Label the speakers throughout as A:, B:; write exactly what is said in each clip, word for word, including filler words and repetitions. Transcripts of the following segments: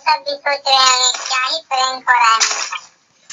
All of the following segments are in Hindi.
A: सब भी सोच रहे हैं क्या ही प्रैंक हो रहा है मेरे साथ।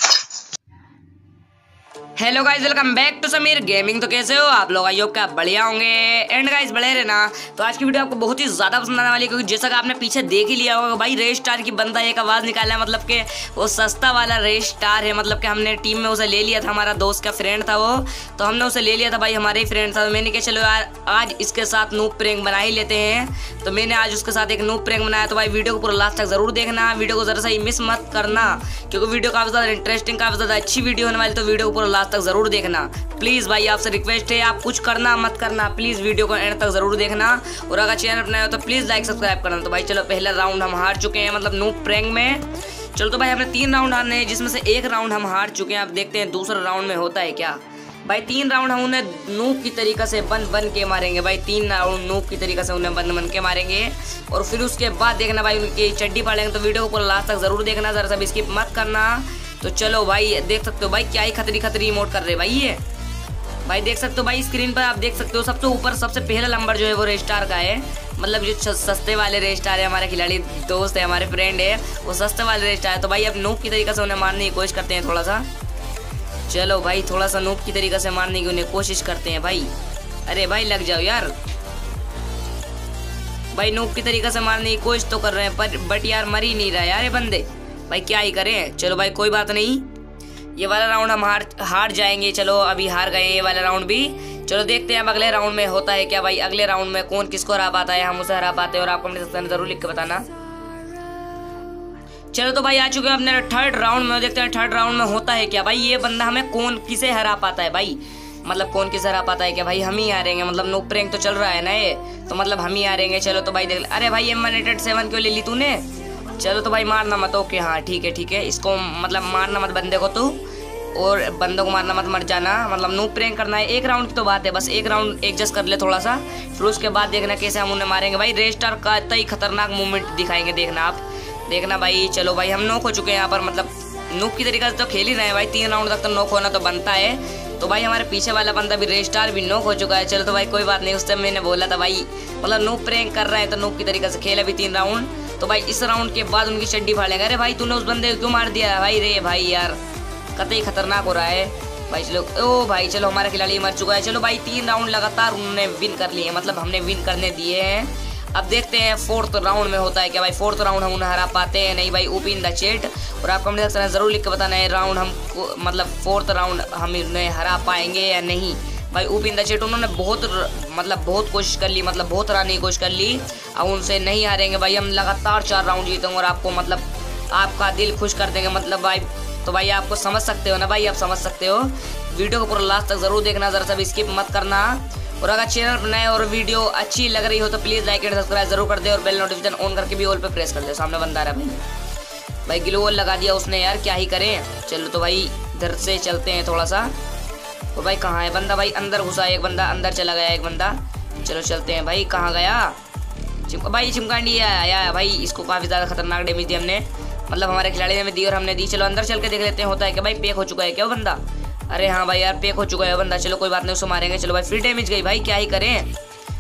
B: Hello guys, welcome back to Sameer gaming. तो कैसे हो आप लोग? आई होप क्या बढ़िया होंगे। एंड गाइस बड़े रहना। तो आज की वीडियो आपको बहुत ही ज्यादा पसंद आने वाली है, क्योंकि जैसा कि आपने पीछे देख ही लिया होगा भाई, रेस स्टार की बंदा एक आवाज निकाला है, मतलब कि वो सस्ता वाला रेस स्टार है। मतलब कि हमने टीम में उसे ले लिया था, हमारा दोस्त का फ्रेंड था वो, तो हमने उसे ले लिया था भाई, हमारे ही फ्रेंड था। तो मैंने कहा चलो यार आज इसके साथ नूब प्रैंक बना ही लेते हैं। तो मैंने आज उसके साथ एक नूब प्रैंक बनाया। तो भाई वीडियो को पूरा लास्ट तक जरूर देखना, वीडियो को जरा सा ही मिस मत करना, क्योंकि वीडियो काफी ज्यादा इंटरेस्टिंग, काफी ज्यादा अच्छी वीडियो होने वाली। तो वीडियो को पूरा लास्ट तक जरूर देखना प्लीज भाई, आपसे रिक्वेस्ट है, आप कुछ करना मत करना, प्लीज वीडियो को एंड तक जरूर देखना। और अगर चैनल पर नए हो तो प्लीज लाइक सब्सक्राइब करना। तो भाई चलो, पहला राउंड हम हार चुके हैं, मतलब नूब प्रैंक में। चलो तो भाई हमने तीन राउंड हारने हैं, जिसमें से एक राउंड हम हार चुके हैं। अब देखते हैं दूसरा राउंड में होता है क्या। भाई तीन राउंड हम उन्हें नूब की तरीका से बन बन के मारेंगे भाई, तीन राउंड नूब की तरीका से उन्हें बन बन के मारेंगे। और फिर उसके बाद देखना भाई उनकी चड्डी पाड़ेंगे। तो वीडियो को पूरा लास्ट तक जरूर देखना, जरा सा स्किप मत करना। तो चलो भाई, देख सकते हो भाई क्या ही खतरी खतरी इमोट कर रहे भाई ये भाई, देख सकते हो भाई स्क्रीन पर आप देख सकते हो। सबसे ऊपर सबसे पहला नंबर जो है वो रेस्टार का है, मतलब जो सस्ते वाले रेस्टार है, हमारे खिलाड़ी दोस्त है, हमारे फ्रेंड है, वो सस्ते वाले रेस्टार है। तो भाई अब नूब की तरीके से उन्हें मारने की कोशिश करते हैं थोड़ा सा। चलो भाई थोड़ा सा नूब की तरीके से मारने की उन्हें कोशिश करते हैं भाई। अरे भाई लग जाओ यार भाई, नूब की तरीके से मारने की कोशिश तो कर रहे हैं, पर बट यार मर ही नहीं रहा यार ये बंदे, भाई क्या ही करें। चलो भाई कोई बात नहीं, ये वाला राउंड हम हार हार जाएंगे। चलो अभी हार गए ये वाला राउंड भी। चलो देखते हैं अब अगले राउंड में होता है क्या भाई, अगले राउंड में कौन किसको हरा पाता है, हम उसे हरा पाते हैं। और आपको अपने सेक्शन में जरूर लिख के बताना। चलो तो भाई आ चुके हैं अपने थर्ड राउंड में, देखते हैं थर्ड राउंड में होता है क्या भाई। ये बंदा हमें कौन किसे हरा पाता है भाई, मतलब कौन किसे हरा पाता है क्या भाई। हम ही हारेंगे, मतलब नूब प्रैंक तो चल रहा है ना ये, तो मतलब हम ही हारेंगे। चलो तो भाई देख, अरे भाई M one eight eight seven क्यों ले ली तूने। चलो तो भाई मारना मत, ओके हाँ ठीक है ठीक है, इसको मतलब मारना मत बंदे को तू, और बंदों को मारना मत, मर जाना, मतलब नूब प्रैंक करना है। एक राउंड की तो बात है, बस एक राउंड एडजस्ट कर ले थोड़ा सा, फिर उसके बाद देखना कैसे हम उन्हें मारेंगे भाई। रेस्टार का इतना ही खतरनाक मूवमेंट दिखाएंगे, देखना आप, देखना भाई। चलो भाई हम नॉक हो चुके हैं यहाँ पर, मतलब नूब की तरीके से तो खेल ही रहे हैं भाई, तीन राउंड तक तो नॉक होना तो बनता है। तो भाई हमारे पीछे वाला बंदा भी रेस्टार भी नॉक हो चुका है। चलो तो भाई कोई बात नहीं, उस टाइम मैंने बोला था भाई, मतलब नूब प्रैंक कर रहा है तो नूब की तरीके से खेल अभी तीन राउंड। तो भाई इस राउंड के बाद उनकी चड्डी फाड़ेंगे। अरे भाई तूने उस बंदे को क्यों मार दिया भाई, रे भाई यार कतई खतरनाक हो रहा है भाई। चलो ओ भाई चलो हमारा खिलाड़ी मर चुका है। चलो भाई तीन राउंड लगातार उन्होंने विन कर लिए, मतलब हमने विन करने दिए हैं। अब देखते हैं फोर्थ राउंड में होता है क्या भाई, फोर्थ राउंड हम उन्हें हरा पाते हैं नहीं भाई। ओपन द चैट, और आपको अपने सेक्शन में जरूर लिख के बताना है राउंड हम मतलब फोर्थ राउंड हम उन्हें हरा पाएंगे या नहीं भाई। ओपन द चैट, उन्होंने बहुत मतलब बहुत कोशिश कर ली, मतलब बहुत हराने की कोशिश कर ली, अब उनसे नहीं हारेंगे भाई। हम लगातार चार राउंड जीतेंगे और आपको मतलब आपका दिल खुश कर देंगे, मतलब भाई। तो भाई आपको समझ सकते हो ना भाई, आप समझ सकते हो। वीडियो को पूरा लास्ट तक जरूर देखना, जरा सा भी स्किप मत करना। और अगर चैनल पर नए और वीडियो अच्छी लग रही हो तो प्लीज लाइक एंड सब्सक्राइब जरूर कर दे, और बेल नोटिफिकेशन ऑन करके भी ऑल पे प्रेस कर दे। सामने बंदा आ रहा है भाई, भाई ग्लो वॉल लगा दिया उसने यार, क्या ही करें। चलो तो भाई इधर से चलते हैं थोड़ा सा। तो भाई कहाँ है बंदा, भाई अंदर घुसा एक बंदा, अंदर चला गया एक बंदा। चलो चलते हैं भाई, कहाँ गया चिमका भाई, चिमकांडी आया भाई, इसको काफ़ी ज़्यादा खतरनाक डैमेज दी हमने, मतलब हमारे खिलाड़ी ने दी और हमने दी। चलो अंदर चल के देख लेते हैं होता है क्या भाई। पेक हो चुका है क्या वो बंदा, अरे हाँ भाई यार पेक हो चुका है बंदा। चलो कोई बात नहीं, उसको मारेंगे। चलो भाई फिर डैमेज गई भाई, क्या ही करें।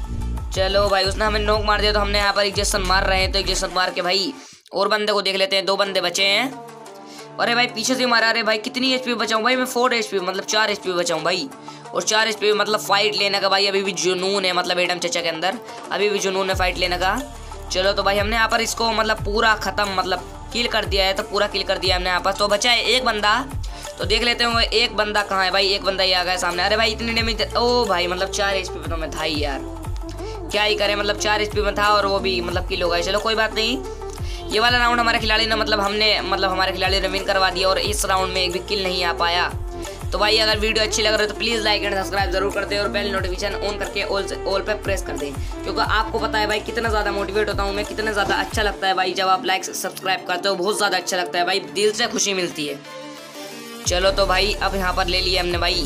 B: चलो भाई उसने हमें नोक मार दिया, तो हमने यहाँ पर इंजेक्शन मार रहे हैं, तो इंजेक्शन मार के भाई और बंदे को देख लेते हैं। दो बंदे बचे हैं, अरे भाई पीछे से मारा। अरे भाई कितनी एचपी बचाऊँ भाई मैं, फोर एचपी मतलब चार एचपी बचाऊँ भाई, और चार एचपी मतलब फाइट लेने का भाई अभी भी जुनून है, मतलब एडम चचा के अंदर अभी भी जुनून है फाइट लेने का। चलो तो भाई हमने यहाँ पर इसको मतलब पूरा खत्म मतलब किल कर दिया है, तो पूरा किल कर दिया हमने यहाँ पर। तो बचा है एक बंदा, तो देख लेते हैं वो एक बंदा कहाँ है भाई। एक बंदा ही आ गया सामने, अरे भाई इतनी डैमेज, ओ भाई मतलब चार एचपी पे तो मैं था ही यार, क्या ही करें, मतलब चार एचपी में था और वो भी मतलब किल हो गया। चलो कोई बात नहीं, ये वाला राउंड हमारे खिलाड़ी ने मतलब हमने मतलब हमारे खिलाड़ी ने विन करवा दिया, और इस राउंड में एक भी किल नहीं आ पाया। तो भाई अगर वीडियो अच्छी लग रही है तो प्लीज़ लाइक एंड सब्सक्राइब जरूर कर दे, और बेल नोटिफिकेशन ऑन करके ऑल ऑल पे प्रेस कर दें, क्योंकि आपको पता है भाई कितना ज़्यादा मोटिवेट होता हूँ मैं, कितना ज़्यादा अच्छा लगता है भाई जब आप लाइक सब्सक्राइब करते हो, बहुत ज़्यादा अच्छा लगता है भाई, दिल से खुशी मिलती है। चलो तो भाई अब यहाँ पर ले लिया हमने भाई,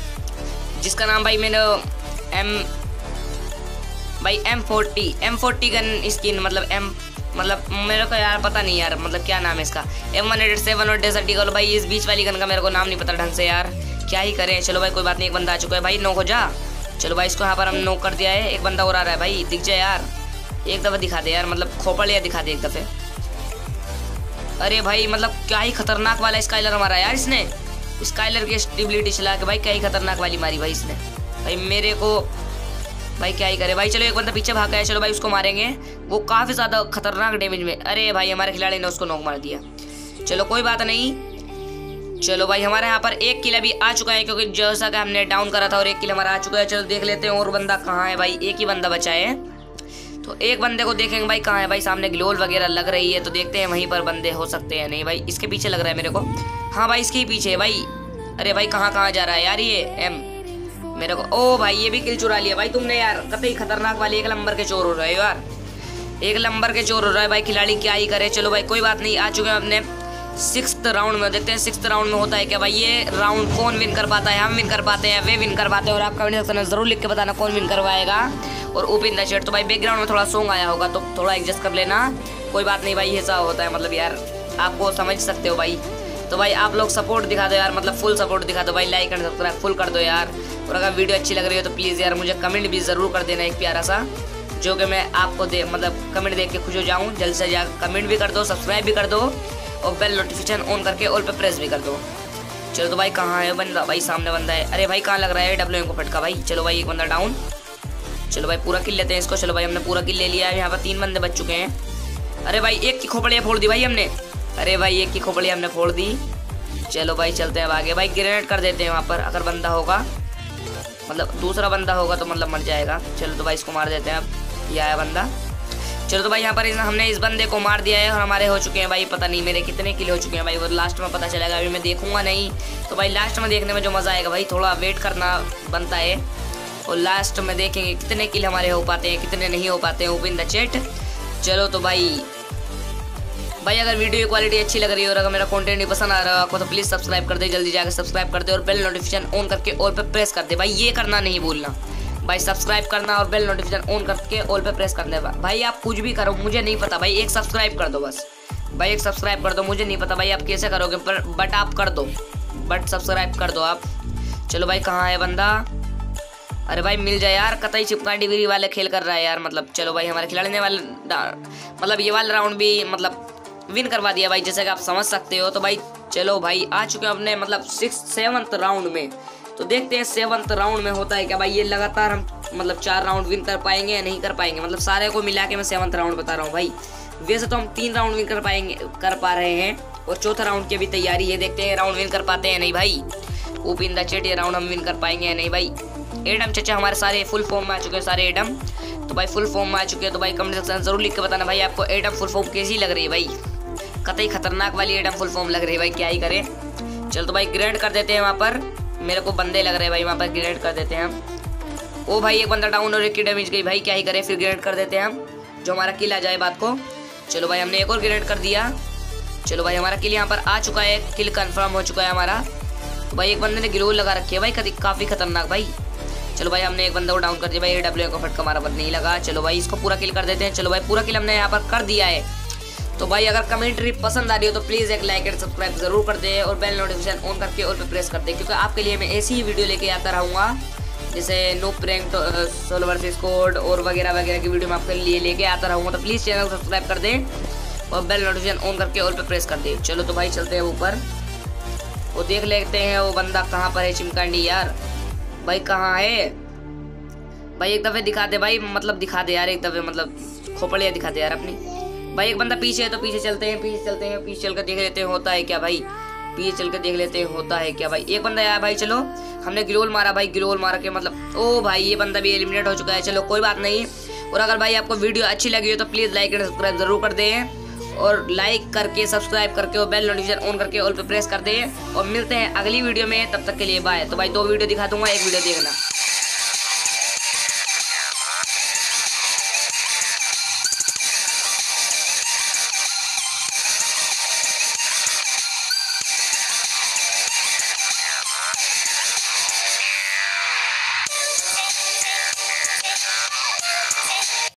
B: जिसका नाम भाई मैंने एम भाई M forty M forty gun skin, मतलब एम मतलब मेरे को यार पता नहीं यार मतलब क्या नाम है इसका, एम वन एट सेवन और डेजर्ट ईगल भाई। इस बीच वाली गन का मेरे को नाम नहीं पता ढंग से यार, क्या ही करें। चलो भाई कोई बात नहीं, एक बंदा आ चुका है भाई, नॉक हो जा। चलो भाई इसको यहाँ पर हम नॉक कर दिया है, एक बंदा और आ रहा है भाई, दिख जाए यार, एक दफ़ा दिखा दे यार, मतलब खोपड़ या दिखा दे एक दफ़े। अरे भाई मतलब क्या ही खतरनाक वाला स्काइलर मारा यार इसने। स्काइलर की स्टेबिलिटी चला के भाई क्या ही खतरनाक वाली मारी भाई इसने। भाई मेरे को भाई क्या ही करे भाई। चलो एक बंदा पीछे भाग गया, चलो भाई उसको मारेंगे, वो काफ़ी ज़्यादा खतरनाक डैमेज में। अरे भाई हमारे खिलाड़ी ने उसको नॉक मार दिया। चलो कोई बात नहीं। चलो भाई हमारे यहाँ पर एक किल अभी आ चुका है, क्योंकि जैसा कि हमने डाउन करा था और एक किल हमारा आ चुका है। चलो देख लेते हैं और बंदा कहाँ है भाई। एक ही बंदा बचा है, तो एक बंदे को देखेंगे भाई कहाँ है भाई। सामने ग्लोल वगैरह लग रही है, तो देखते हैं वहीं पर बंदे हो सकते हैं। नहीं भाई इसके पीछे लग रहा है मेरे को। हाँ भाई इसके ही पीछे है भाई। अरे भाई कहाँ कहाँ जा रहा है यार ये एम मेरे को। ओ भाई ये भी किल चुरा लिया भाई तुमने यार। कतई खतरनाक वाली एक नंबर के चोर हो रहे हो यार, एक नंबर के चोर हो रहा है भाई। खिलाड़ी क्या ही करे। चलो भाई कोई बात नहीं, आ चुके हैं अपने सिक्स्थ राउंड में। देखते हैं सिक्स्थ राउंड में होता है क्या भाई। ये राउंड कौन विन कर पाता है, हम विन कर पाते हैं, वे विन कर पाते हैं। और आप कमेंट सेक्शन में जरूर लिख के बताना कौन विन करवाएगा। और ओपन द चैट। तो भाई बैकग्राउंड में थोड़ा सॉन्ग आया होगा तो थोड़ा एडजस्ट कर लेना, कोई बात नहीं भाई। ऐसा होता है मतलब यार, आपको समझ सकते हो भाई। तो भाई आप लोग सपोर्ट दिखा दो यार, मतलब फुल सपोर्ट दिखा दो भाई। लाइक एंड सब्सक्राइब फुल कर दो यार। और अगर वीडियो अच्छी लग रही हो तो प्लीज़ यार मुझे कमेंट भी ज़रूर कर देना एक प्यारा सा, जो कि मैं आपको दे मतलब कमेंट देख के खुश हो जाऊँ। जल्द से जल्द कमेंट भी कर दो, सब्सक्राइब भी कर दो और बेल नोटिफिकेशन ऑन करके ऑल पे प्रेस भी कर दो। चलो तो भाई कहाँ है बंदा भाई। सामने बंदा है। अरे भाई कहाँ लग रहा है डब्ल्यू एम को फटका भाई। चलो भाई एक बंदा डाउन। चलो भाई पूरा किल लेते हैं इसको। चलो भाई हमने पूरा किल ले लिया है। यहाँ पर तीन बंदे बच चुके हैं। अरे भाई एक की खोपड़ियाँ फोड़ दी भाई हमने। अरे भाई एक की खोपड़ियाँ हमने फोड़ दी। चलो भाई चलते हैं आगे भाई। ग्रेनेड कर देते हैं वहाँ पर, अगर बंदा होगा मतलब दूसरा बंदा होगा तो मतलब मर जाएगा। चलो तो भाई इसको मार देते हैं। अब ये आया बंदा। चलो तो भाई यहाँ पर इस, हमने इस बंदे को मार दिया है और हमारे हो चुके हैं भाई, पता नहीं मेरे कितने किल हो चुके हैं भाई, वो लास्ट में पता चलेगा। अभी मैं देखूंगा नहीं, तो भाई लास्ट में देखने में जो मज़ा आएगा भाई, थोड़ा वेट करना बनता है। और लास्ट में देखेंगे कितने किल हमारे हो पाते हैं, कितने नहीं हो पाते हैं। Open the chat. चलो तो भाई भाई अगर वीडियो की क्वालिटी अच्छी लग रही है और अगर मेरा कंटेंट नहीं पसंद आ रहा है आपको, तो प्लीज़ सब्सक्राइब कर दे, जल्दी जाकर सब्सक्राइब कर दे और बेल नोटिफिकेशन ऑन करके ऑल पे प्रेस कर दे भाई। ये करना नहीं भूलना भाई, सब्सक्राइब करना और बेल नोटिफिकेशन ऑन करके ऑल पे प्रेस कर दे भाई। आप कुछ भी करो मुझे नहीं पता भाई, एक सब्सक्राइब कर दो बस भाई, एक सब्सक्राइब कर दो। मुझे नहीं पता भाई आप कैसे करोगे, पर बट आप कर दो, बट सब्सक्राइब कर दो आप। चलो भाई कहाँ है बंदा। अरे भाई मिल जाए यार, कतई चिपका डिग्री वाले खेल कर रहा है यार मतलब। चलो भाई हमारे खिलाड़ी ने वाले मतलब ये वाला राउंड भी मतलब विन करवा दिया भाई, जैसे कि आप समझ सकते हो। तो भाई चलो भाई आ चुके हैं अपने मतलब सिक्स सेवन्थ राउंड में। तो देखते हैं सेवन्थ राउंड में होता है क्या भाई। ये लगातार हम मतलब चार राउंड विन कर पाएंगे या नहीं कर पाएंगे, मतलब सारे को मिला के मैं सेवन्थ राउंड बता रहा हूँ भाई। वैसे तो हम तीन राउंड विन कर पाएंगे कर पा रहे हैं और चौथा राउंड की भी तैयारी है। देखते हैं राउंड विन कर पाते हैं नहीं भाई। ओपन द चैट, ये राउंड हम विन कर पाएंगे या नहीं भाई। एडम चचा हमारे सारे फुल फॉर्म में आ चुके हैं, सारे एडम। तो भाई फुल फॉर्म में आ चुके हैं। तो भाई कमेंट सेक्शन जरूर लिख के बताना भाई आपको एडम फुल फॉर्म कैसी लग रही है भाई। कतई खतरनाक वाली एडम फुल फॉर्म लग रही है भाई, क्या ही करें। चलो तो भाई ग्रेड कर देते हैं वहाँ पर, मेरे को बंदे लग रहे हैं भाई वहाँ पर, ग्रेड कर देते हैं हम। ओ भाई एक बंदा डाउन और एक की डैमेज गई भाई, क्या ही करें, फिर ग्रेड कर देते हैं हम, जो हमारा किल आ जाए बात को। चलो भाई हमने एक और ग्रेड कर दिया। चलो भाई हमारा किल यहाँ पर आ चुका है, किल कंफर्म हो चुका है हमारा। तो भाई एक बंदे ने ग्लोल लगा रखी है भाई, काफ़ी खतरनाक भाई। चलो भाई हमने एक बंदा को डाउन कर दिया भाई, डब्ल्यू को फटका मारा पर नहीं लगा। चलो भाई इसको पूरा किल कर देते हैं। चलो भाई पूरा किल हमने यहाँ पर कर दिया है। तो भाई अगर कमेंट्री पसंद आ रही हो तो प्लीज़ एक लाइक एंड सब्सक्राइब जरूर कर दे और बेल नोटिफिकेशन ऑन करके ऑल पे प्रेस कर दे, क्योंकि आपके लिए मैं ऐसी ही वीडियो लेके आता रहूँगा, जैसे no prank solo versus squad और वगैरह वगैरह की वीडियो मैं आपके लिए लेके आता रहूँगा। तो प्लीज़ चैनल को सब्सक्राइब कर दें और बेल नोटिफिकेशन ऑन करके ऑल पे प्रेस कर दे। चलो तो भाई चलते हैं ऊपर, वो देख लेते हैं वो बंदा कहाँ पर है। चिमकांडी यार भाई कहाँ है भाई, एक दफ़े दिखा दे भाई, मतलब दिखा दे यार एक दफ़े, मतलब खोपड़ियाँ दिखा दे यार अपनी। भाई एक बंदा पीछे है तो पीछे चलते हैं, पीछे चलते हैं, पीछे चल कर देख लेते हैं होता है क्या भाई, पीछे चल कर देख लेते हैं होता है क्या भाई। एक बंदा आया भाई, चलो हमने ग्लोल मारा भाई, ग्लोल मार के मतलब ओ भाई ये बंदा भी एलिमिनेट हो चुका है। चलो कोई बात नहीं। और अगर भाई आपको वीडियो अच्छी लगी हो तो प्लीज़ लाइक एंड सब्सक्राइब जरूर कर दें और लाइक करके सब्सक्राइब करके और बेल नोटिफिकेशन ऑन करके ऑल पे प्रेस कर दें। और मिलते हैं अगली वीडियो में, तब तक के लिए बाय। तो भाई दो वीडियो दिखा दूंगा, एक वीडियो देखना।